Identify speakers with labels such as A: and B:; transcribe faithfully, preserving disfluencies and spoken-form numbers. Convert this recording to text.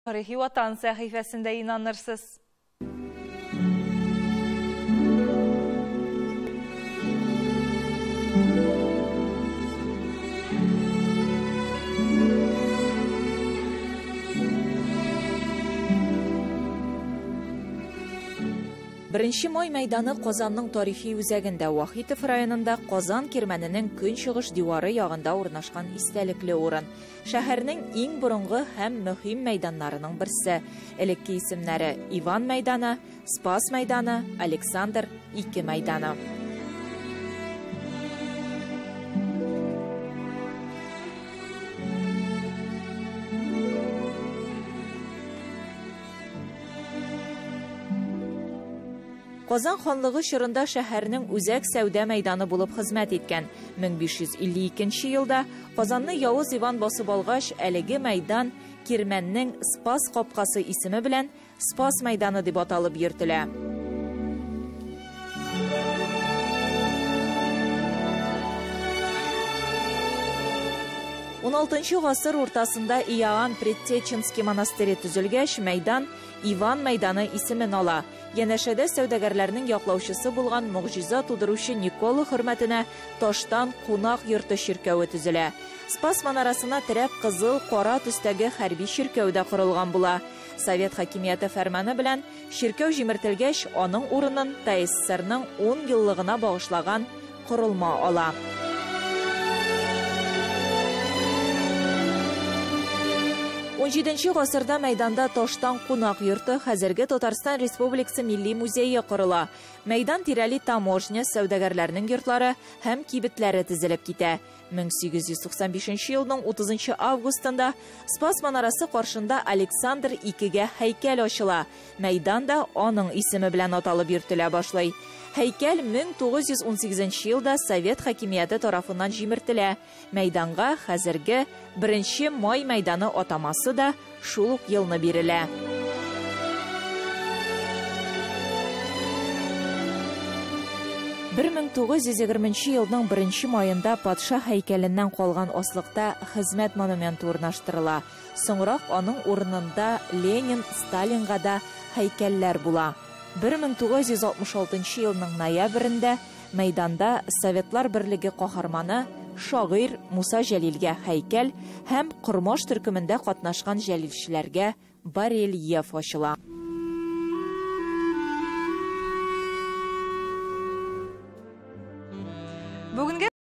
A: Тарихи Ватан сәхифәсендә инанырсыз.
B: Беренче май мәйданы Казанның тарихи үзәгендә Вахитов районында Казан кирмәненең көнчыгыш дивары ягында урнашкан истәлекле урын. Шәһәрнең иң борынгы һәм мөһим мәйданнарының берсе. Элекке исемнәре Иван мәйданы, Спас мәйданы, Александр ике мәйданы. Казан ханлыгы чорында шәһәрнең үзәк сәүдә мәйданы булып хезмәт иткән. мең биш йөз илле икенче елда Казанны Явыз Иван басып алгач, әлеге мәйдан Кирмәннең Спас капкасы исеме белән Спас мәйданы дип аталып йөртелә. он алтынчы гасыр уртасында Иоанн Предтеченский монастыре төзелгәч, мәйдан Иван мәйданы исемен ала. Янәшәдә сәүдәгәрләрнең яклаучысы булган мөгъҗиза тудыручы Никола хөрмәтенә таштан кунак йорты чиркәүе төзелә. Спас манарасына терәп кызыл, кара төстәге хәрби чиркәү дә корылган була. Совет хакимияте фәрманы белән чиркәү җимертелгәч, аның урынын ТССРның ун еллыгына багышлаган корылма ала. он җиденче гасырда мәйданда таштан кунак йорты хәзерге Татарстан Республикасы Милли музее корыла. Мәйдан тирәли таможня, сәүдәгәрләрнең йортлары һәм кибетләре төзелеп китә. мең сигез йөз туксан бишенче елның утызынчы августында Спас манарасы каршында Александр икегә һәйкәл ачыла. Мәйдан да аның исеме белән аталып йөртелә башлый. Һәйкәл мең тугыз йөз ун сигезенче елда Совет хакимияте тарафыннан җимертелә. Мәйданга хәзерге беренче май мәйданы атамасы да шул ук елны бирелә. мең тугыз йөз егерменче елның беренче маенда патша һәйкәленнән калган аслыкта хезмәт монументы урнаштырыла. Соңрак аның урынында Ленин, Сталинга да һәйкәлләр була. мең тугыз йөз алтмыш алтынчы елның ноябрендә мәйданда Советлар берлеге каһарманы шагыйрь Муса Җәлилгә һәйкәл һәм Кормаш төркемендә катнашкан җәлилчеләргә барельеф ачыла.